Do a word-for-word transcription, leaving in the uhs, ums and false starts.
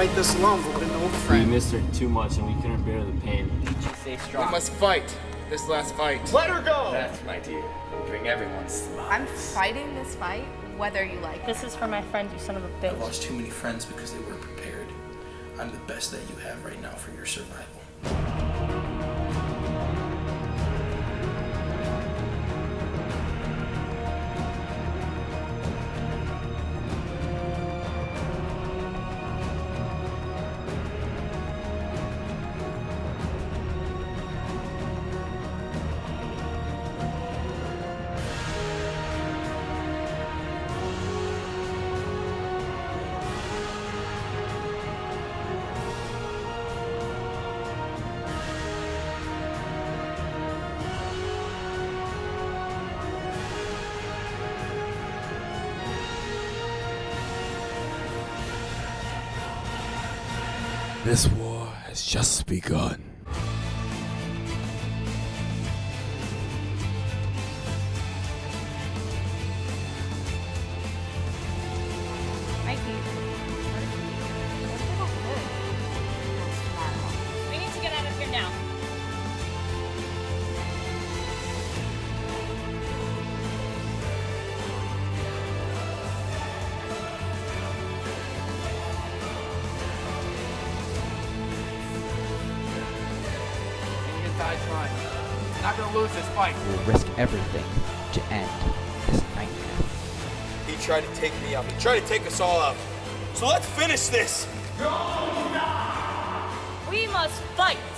fight this alone, but with an old We friend. missed her too much and we couldn't bear the pain. Stay strong. We must fight this last fight. Let her go! That's my dear. Bring everyone's smile. I'm fighting this fight, whether you like it. This is for my friend, you son of a bitch. I lost too many friends because they weren't prepared. I'm the best that you have right now for your survival. This war has just begun. Mikey. We need to get out of here now. Not gonna lose this fight. We'll risk everything to end this nightmare. He tried to take me out. He tried to take us all out. So let's finish this. We must fight.